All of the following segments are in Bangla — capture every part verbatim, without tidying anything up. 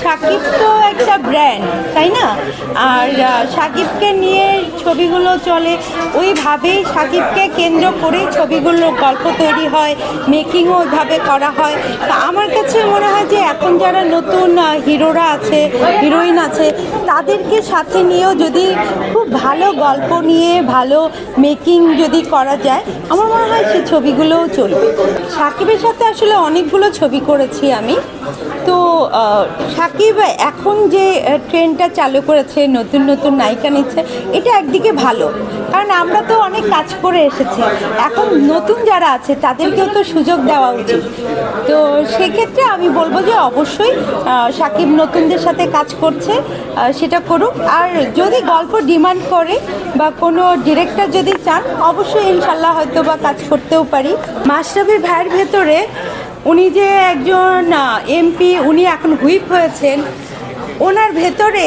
সাকিব তো একটা ব্র্যান্ড, তাই না? আর সাকিবকে নিয়ে ছবিগুলো চলে ওইভাবেই, সাকিবকে কেন্দ্র করেই ছবিগুলোর গল্প তৈরি হয়, মেকিংও ওইভাবে করা হয়। তা আমার কাছে মনে হয় যে এখন যারা নতুন হিরোরা আছে, হিরোইন আছে, তাদেরকে সাথে নিয়েও যদি খুব ভালো গল্প নিয়ে ভালো মেকিং যদি করা যায়, আমার মনে হয় সেই ছবিগুলোও চলবে। সাকিবের সাথে আসলে অনেকগুলো ছবি করেছি আমি। তো সাকিব এখন যে ট্রেন্ডটা চালু করেছে, নতুন নতুন নায়িকা নিচ্ছে, এটা একদিকে ভালো, কারণ আমরা তো অনেক কাজ করে এসেছি। এখন নতুন যারা আছে তাদেরকেও তো সুযোগ দেওয়া উচিত। তো সেক্ষেত্রে আমি বলবো যে অবশ্যই সাকিব নতুনদের সাথে কাজ করছে, সেটা করুক। আর যদি গল্প ডিমান্ড করে বা কোনো ডিরেক্টর যদি চান, অবশ্যই ইনশাল্লাহ হয়তো বা কাজ করতেও পারি। মাশরাফি ভাইয়ের ভেতরে উনি যে একজন এমপি, উনি এখন হুইপ হয়েছেন, ওনার ভেতরে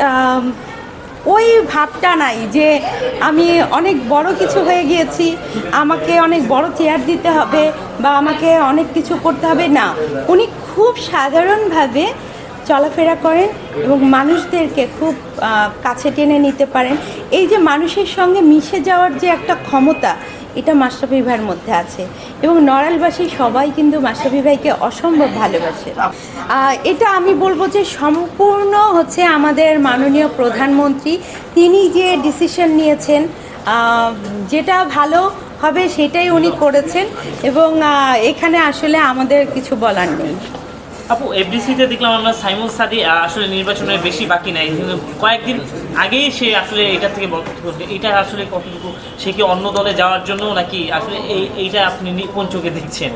ওই ভাবটা নাই যে আমি অনেক বড় কিছু হয়ে গিয়েছি, আমাকে অনেক বড় চেয়ার দিতে হবে বা আমাকে অনেক কিছু করতে হবে, না। উনি খুব সাধারণভাবে চলাফেরা করেন এবং মানুষদেরকে খুব কাছে টেনে নিতে পারেন। এই যে মানুষের সঙ্গে মিশে যাওয়ার যে একটা ক্ষমতা, এটা মাশরাফি ভাইয়ের মধ্যে আছে এবং নড়াইলবাসী সবাই কিন্তু মাশরাফি ভাইকে অসম্ভব ভালোবাসে। এটা আমি বলবো যে সম্পূর্ণ হচ্ছে আমাদের মাননীয় প্রধানমন্ত্রী, তিনি যে ডিসিশন নিয়েছেন, যেটা ভালো হবে সেটাই উনি করেছেন এবং এখানে আসলে আমাদের কিছু বলার নেই। আপু, এফডিসিতে দেখলাম আমরা সাইমুল সাদি আসলে নির্বাচনের বেশি বাকি নাই, কিন্তু কয়েকদিন আগেই সে আসলে এটা থেকে বলতে করবে, এটা আসলে কতটুকু সে কি অন্য দলে যাওয়ার জন্য নাকি আসলে এই এইটা আপনি কোন চোখে দেখছেন?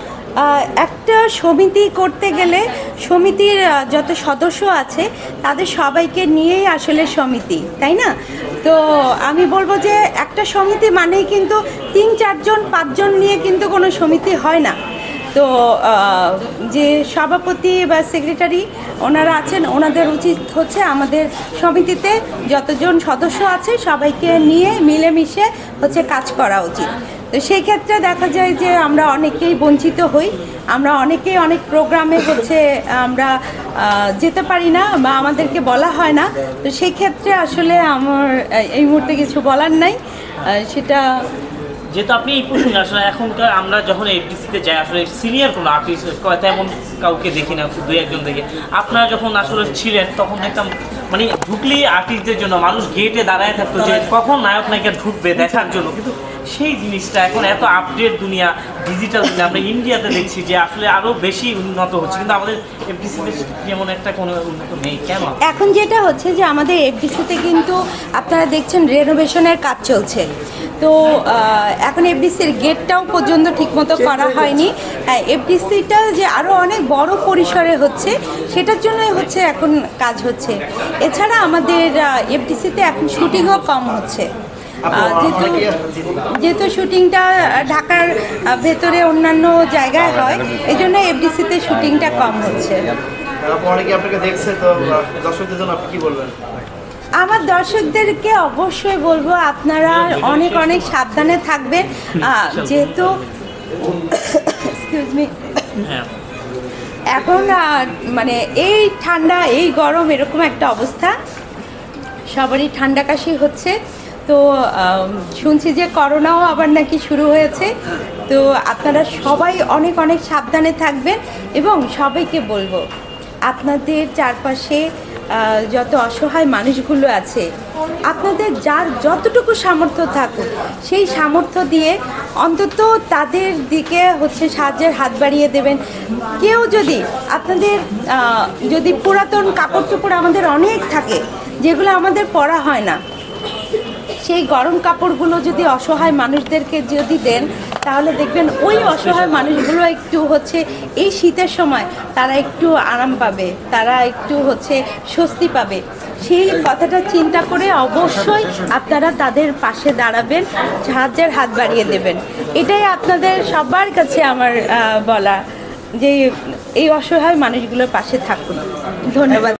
একটা সমিতি করতে গেলে সমিতির যত সদস্য আছে তাদের সবাইকে নিয়েই আসলে সমিতি, তাই না? তো আমি বলবো যে একটা সমিতি মানেই কিন্তু তিন চারজন পাঁচজন নিয়ে কিন্তু কোনো সমিতি হয় না। তো যে সভাপতি বা সেক্রেটারি ওনারা আছেন, ওনাদের উচিত হচ্ছে আমাদের সমিতিতে যতজন সদস্য আছে সবাইকে নিয়ে মিলেমিশে হচ্ছে কাজ করা উচিত। তো সেই ক্ষেত্রে দেখা যায় যে আমরা অনেকেই বঞ্চিত হই, আমরা অনেকেই অনেক প্রোগ্রামে হচ্ছে আমরা যেতে পারি না বা আমাদেরকে বলা হয় না। তো সেই ক্ষেত্রে আসলে আমার এই মুহূর্তে কিছু বলার নাই, সেটা যেহেতু আপনি এই প্রশ্ন আসলে এখনকার আমরা যখন এফডিসিতে যাই আসলে সিনিয়র কোনো আর্টিস্ট তেমন কাউকে দেখি না, দুই একজন দেখি। আপনারা যখন আসলে ছিলেন তখন দেখতাম মানে ঢুকলেই আর্টিস্টদের জন্য মানুষ গেটে দাঁড়ায় থাকতো যে কখন নায়ক নায়িকা ঢুকবে দেখার জন্য, কিন্তু সেই জিনিসটা এখন এত আপডেট দুনিয়া, ডিজিটাল দুনিয়া, আমরা ইন্ডিয়াতে দেখছি যে আসলে আরও বেশি উন্নত হচ্ছে, কিন্তু আমাদের এফডিসিতে যেমন একটা কোনো উন্নত নেই। কেন? এখন যেটা হচ্ছে যে আমাদের এফডিসিতে কিন্তু আপনারা দেখছেন রেনোভেশনের কাজ চলছে। তো এখন এফডিসির গেটটাও পর্যন্ত ঠিকমতো করা হয়নি। এফডিসিটা যে আরও অনেক বড় পরিসরে হচ্ছে, সেটার জন্যই হচ্ছে এখন কাজ হচ্ছে। এছাড়া আমাদের এফডিসিতে এখন শুটিংও কম হচ্ছে, যেহেতু যেহেতু শুটিংটা ঢাকার ভেতরে অন্যান্য জায়গায় হয়, এই জন্য এফডিসিতে শুটিংটা কম হচ্ছে। আমার দর্শকদেরকে অবশ্যই বলবো আপনারা অনেক অনেক সাবধানে থাকবেন, যেহেতু এক্সকিউজ মি এখন মানে এই ঠান্ডা এই গরম এরকম একটা অবস্থা, সবারই ঠান্ডা কাশি হচ্ছে। তো শুনছি যে করোনাও আবার নাকি শুরু হয়েছে। তো আপনারা সবাই অনেক অনেক সাবধানে থাকবেন এবং সবাইকে বলবো আপনাদের চারপাশে যত অসহায় মানুষগুলো আছে, আপনাদের যার যতটুকু সামর্থ্য থাকুক সেই সামর্থ্য দিয়ে অন্তত তাদের দিকে হচ্ছে সাহায্যের হাত বাড়িয়ে দেবেন। কেউ যদি আপনাদের যদি পুরাতন কাপড় চোপড় আমাদের অনেক থাকে যেগুলো আমাদের পরা হয় না, সেই গরম কাপড়গুলো যদি অসহায় মানুষদেরকে যদি দেন, তাহলে দেখবেন ওই অসহায় মানুষগুলো একটু হচ্ছে এই শীতের সময় তারা একটু আরাম পাবে, তারা একটু হচ্ছে স্বস্তি পাবে। সেই কথাটা চিন্তা করে অবশ্যই আপনারা তাদের পাশে দাঁড়াবেন, সাহায্যের হাত বাড়িয়ে দেবেন। এটাই আপনাদের সবার কাছে আমার বলা, যে এই অসহায় মানুষগুলোর পাশে থাকুন। ধন্যবাদ।